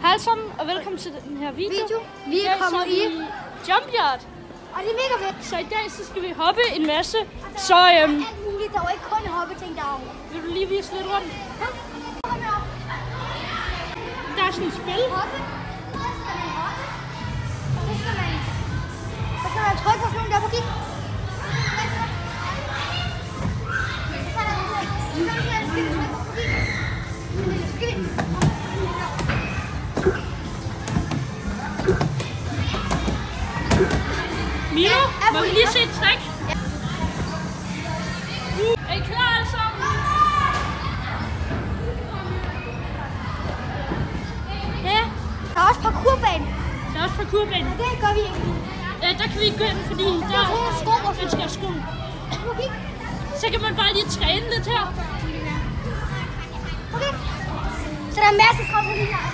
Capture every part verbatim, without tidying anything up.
Hej sammen, og velkommen til den her video. video. Vi er kommet i jumpyard. Og det er mega fedt. Så i dag så skal vi hoppe en masse. Så øhm, alt muligt, der er ikke kun hoppeting derovre. Vil du lige vise lidt rundt? Der er sådan et spil. Hoppe. Så skal man hoppe. Og så skal man, så skal man trykke på sådan der på gik. Mio, må vi lige se et trick? Ja. Uh, er I klar alle sammen? Ja, der er også parkourbane. Der er også parkourbane. Ja, det gør vi ikke. Ja, der kan vi ikke gå ind, fordi der, der er sko og man skal have sko. Okay. Så kan man bare lige træne lidt her. Okay. Så der er masser af trampoliner her.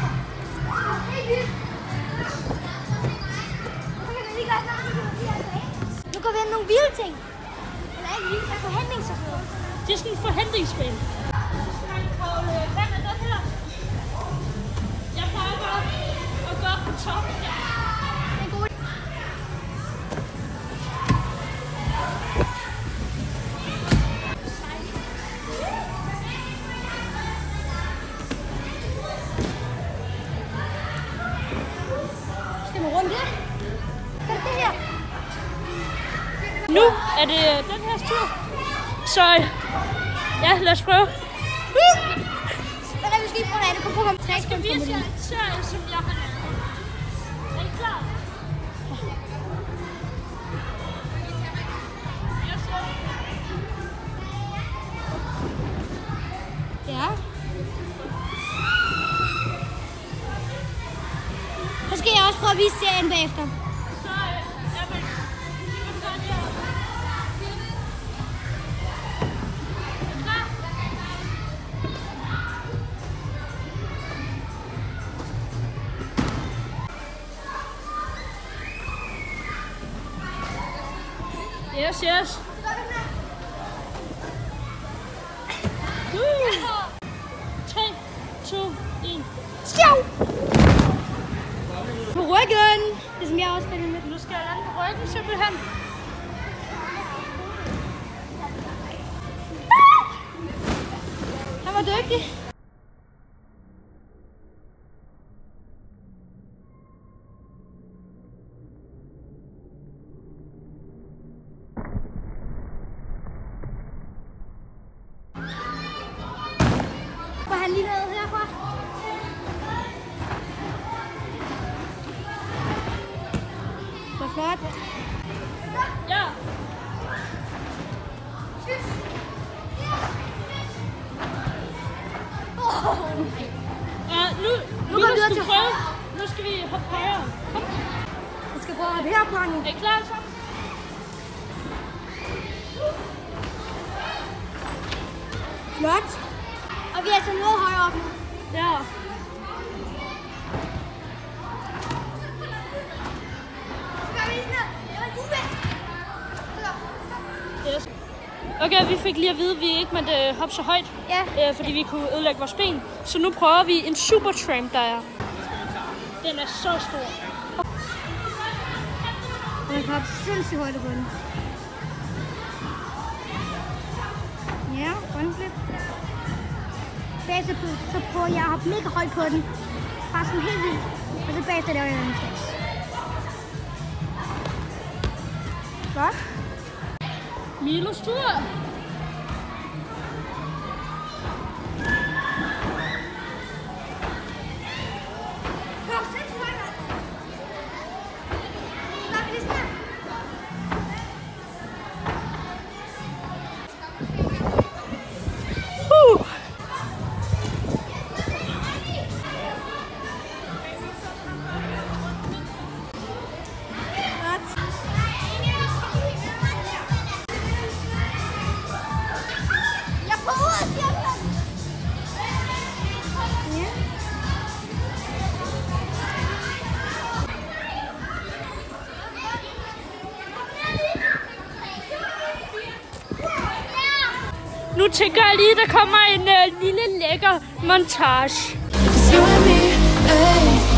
Nu går vi ind nogle vilde ting. Eller ikke vilde, der er forhindringsspil. Det er sådan en forhindringsspil. Hvad er den her? Jeg plejer bare at gå op på toppen. Ja. En god Skal man rundt her? Hvad er det her? Nu er det den her tur. Så ja, lad os prøve. Men lad os lige prøve noget andet. Kom på ham. Jeg skal vise jer en serie, som jeg har lavet. Er I klar? Ja. Så skal jeg også prøve at vise serien bagefter. Så jamen, vi må gøre det her. Yes, yes. Uh. tre, to, et. Sjov! På ryggen! Det som jeg også spiller med. Nu skal jeg lande på ryggen simpelthen. Han var dygtig. Var han lige nede herfra? Så flot. Ja. Og nu, Nu går vi videre skal til prøve. Nu skal vi hoppe højere. Kom. Vi skal prøve at hoppe her på nu. Er I klar så? Flot. Og vi er altså noget højere op nu. Ja. Yes. Okay, vi fik lige at vide, at vi ikke måtte hoppe så højt, Ja. øh, fordi vi kunne ødelægge vores ben. Så nu prøver vi en super tramp, der er. Den er så stor. Og jeg kan hoppe sindssygt højt på den. Ja, frontflip. Bagefter så prøver jeg at hoppe mega højt på den. Bare sådan helt vildt. Og så bagefter laver jeg en tricks. Godt. Milos tur. Kom, sindssygt højt, mand. Så gør vi det sådan her. Uh. Jeg prøver at sige det. Ja. Nu tænker jeg lige, der kommer en uh, lille lækker montage. You and me, ay.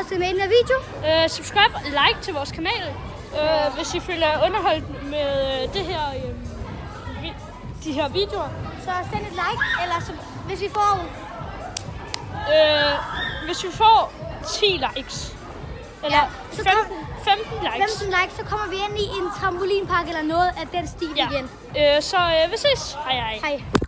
se med i den her video. Uh, subscribe og like til vores kanal, uh, hvis I føler underholdt med uh, det her, uh, vi, de her videoer. Så send et like, eller så, hvis vi får... Uh, hvis vi får ti likes, eller Ja, så femten, femten likes, femten likes, så kommer vi ind i en trampolinpark eller noget af den stil ja. igen. Uh, så uh, vi ses. Hej hej. Hej.